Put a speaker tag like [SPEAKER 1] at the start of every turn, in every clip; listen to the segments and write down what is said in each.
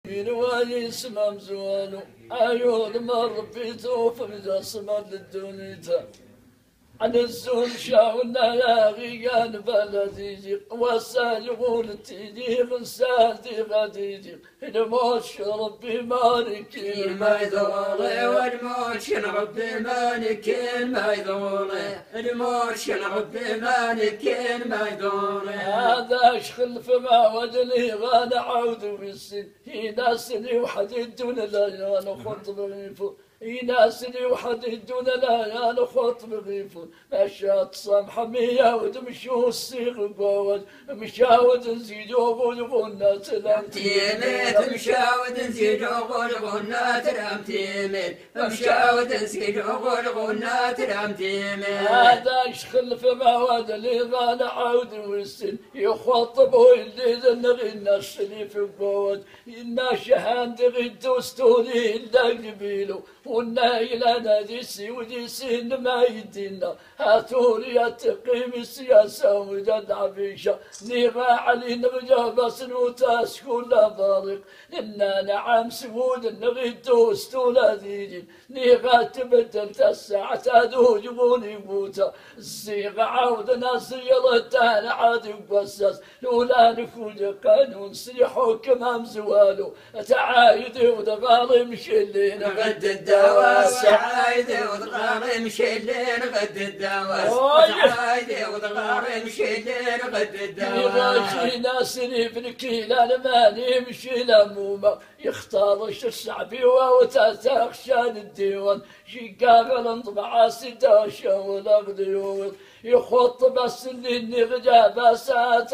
[SPEAKER 1] ويسمى مزوانو عيون مر بيتو فمجسم للدنيا عن الزول شاونا يا غيان بلديجي والسالغون تيجي غسالتي غديجي الموش ربي مالكي
[SPEAKER 2] ما يدوري والموش ربي مالكي ما يدوري الموش ربي مالكي ما يدوري
[SPEAKER 1] هذا شخل فما وجلي غانا عود بالسن يناسني وحد دون لا يانا خطب غيفو يناسني وحد دون لا يانا خطب غيفو مشات صمحة مياود مشو السيغ قواد مشاود نزيدو غلغنا
[SPEAKER 2] تلامتيمت مشاود نزيدو غلغنا تلامتيمت مشاود نزيدو غلغنا تلامتيمت
[SPEAKER 1] هذا شخل فما وجلي غانا عود بالسن يخطبوا اللي ذنغي الناس اللي في القواد إنا شهان تغدو ستوري إلا قبيلو ونا إلى ناديسي وديسي ما يدينا هاتوري التقيم السياسة وجد عبيشة نيغا علي نرجع بس نوتاس كل ضارق إنا نعم سود نغدو ستولا ديجي نيغا تبدل الساعة تادو جبوني بوتا الزيغ عود ناصيلتان عاد قصص لولا نفوج قانون سيحو كمام زوالو تعايدي ودغالي مشلين
[SPEAKER 2] غد الدواء تعايدي ودغالي مشلين غد الدواء تعايدي ودغالي مشلين غد الدواء
[SPEAKER 1] يغاشي ناسني بالكيلة الماني مشي لمومة يختار الشعبي وتتخشان الديوان شقاق الانطبع سداشة والأغديوان يخط بس اللي نغجى بسات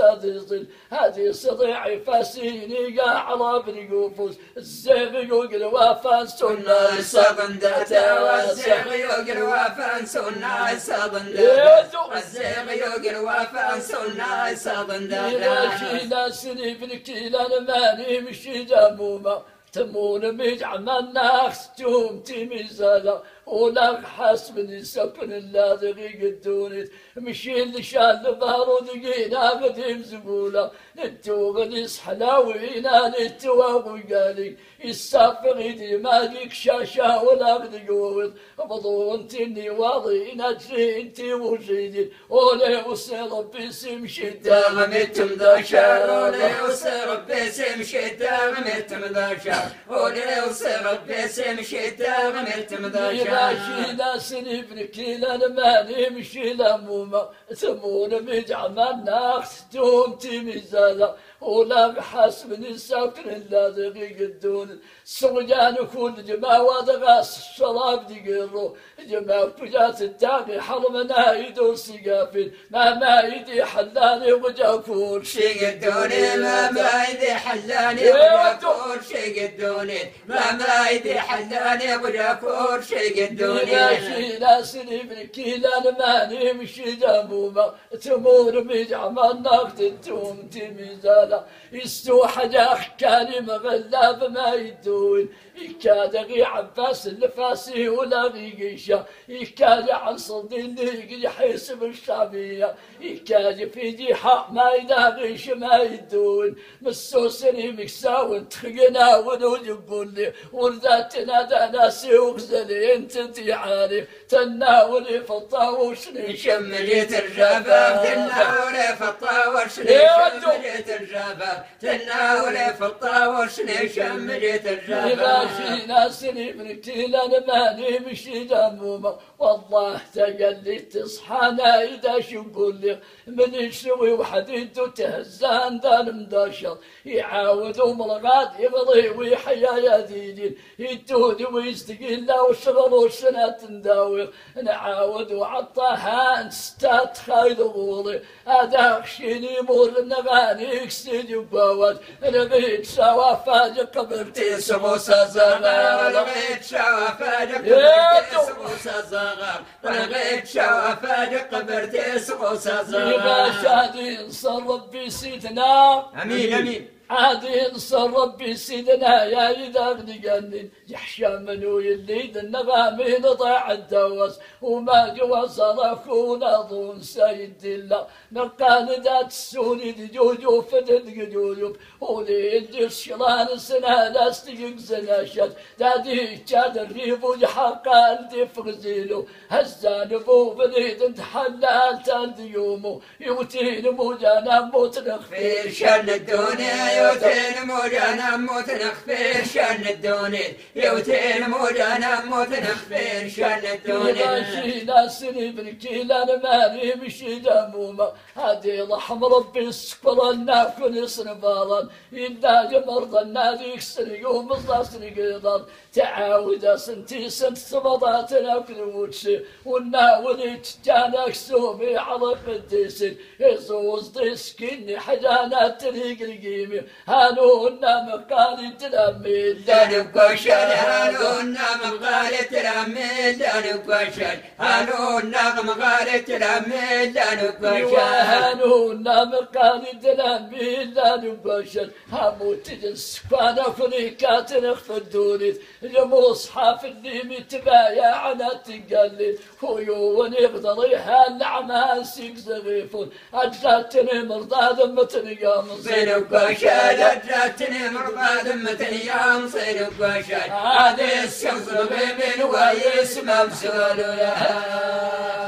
[SPEAKER 1] هذه صديعي فاسيني قاعرة بالقفوز الزيغ يقل وافان سنة
[SPEAKER 2] صبن داتا والزيغ يقل وافان سنة صبن داتا الزيغ يقل وافان سنة صبن داتا
[SPEAKER 1] يغاشي ناسني بالكيلة الماني مشي جمومة تمون مجعم الناس توم تميزالا ولا حسب سكن اللاذقي قدونت مشي اللي شال ظهره دقينا قديم زبوله نتوغ حلاوينا نتوغ قالي السافر يدي مالك شاشة ولا بدقوت بضون تني واضي نجري انتي وجيدي ولي وصير باسم شدة
[SPEAKER 2] غمتم ذا شهر ولي وصير باسم شدة غمتم ذا شهر ولي وصير باسم شدة غمتم ذا شهر
[SPEAKER 1] ماشي ناسني بركيلا الماني مشي لمومة ثمون بجعم الناس توم تميزالا ولا حسب ساكن اللاذقي قدون السرجان كل جماعة وضغاس الشراب دقيرو جماعة فجات التاقي حرمنا يدور سقافين ما يدي حلاني وجاكول
[SPEAKER 2] شي قدوني ما يدي حلاني وجاكول شي قدوني ما يدي حلاني وجاكول شي قدوني
[SPEAKER 1] ماشي ناسني بالكيلا الماني مشي جامومة تمور بجعم النقد توم تميزالا يستوحى كاني مغلاب ما يدون يكاد غي عباس الفاسي ولا غي قيشة يكاد عن صدي اللي يحسب الشعبية يكاد في جيحة ما يلاغيش ما يدون مسوسني مكساون تخينا ولود يقول لي ورداتنا دا ناسي وغزلي انت عارف تناولي في الطاوش
[SPEAKER 2] شمليت الرباب تناولي في الطاوش شمليت الرباب تناولي في الطاوش شمليت الرباب
[SPEAKER 1] ماشي ناسني بركيلا الماني مشي دمومة والله تقلي تصحى نايدة شو نقول لك من يسوي وحديد وتهزان دان مداشر يعاودوا مرغاد يغضي ويحيا يديدين يتودي ويستقل وشغل وسنة تنداوي نعاود وعطاها ستات خايد غولي هذا شيني مور النغاني يكسيد يباوت نغيت سوا فاجق قبرتي سموسة زغار
[SPEAKER 2] لغيت شوافاج قبرتي سموسة زغار لغيت شوافاج قبرتي سموسة زغار
[SPEAKER 1] يبا شادي نصرف بسيدنا
[SPEAKER 2] امين امين
[SPEAKER 1] عاد ينصر ربي سيدنا يا إذا غني يحشى منو يليد النغامين ضاع الدوس وما جوا صرفون أظن سيد الله نقال ذات السوني دجوجو فدد جوجو وليد الشلان سنة لاستيق زناشد دادي كاد الريبو يحقا الدفغزيلو هزان بو بليد انتحلال تالديومو يوتين موجانا موت نخفير
[SPEAKER 2] شان الدنيا يوتين موجانا موت نخفير شان الدنيا يوتين موجانا موت نخفير شان الدنيا
[SPEAKER 1] ماشي ناسني بالكيلان مالي مشي دمومة هادي رحم ربي السكر الناكل سنبالا إلا جمرض النادي يكسر يوم الضاسر قيضان تعاود سنتي سنت سبضات ناكل وتشي والناولي تجانك سومي على قديسي يزوز ديسكيني حجانات تريق القيمي هانونا مقالي تلامي
[SPEAKER 2] دانب قشر هانونا مقالي تلامي دانب قشر هانونا مقالي تلامي دانب قشر
[SPEAKER 1] هانونا مقالي تلامي دانب قشر هموت السكانة فريكات نخفدوني المصحف اللي متبايع على تقلد خيون يقدر يحل عماسك زغيفون أجلتني مرضى ذمتني يا
[SPEAKER 2] صينك وشاد أجلتني مرضى ذمتني يا صينك وشاد هذه الشمس غيب ويسمى بسولو يا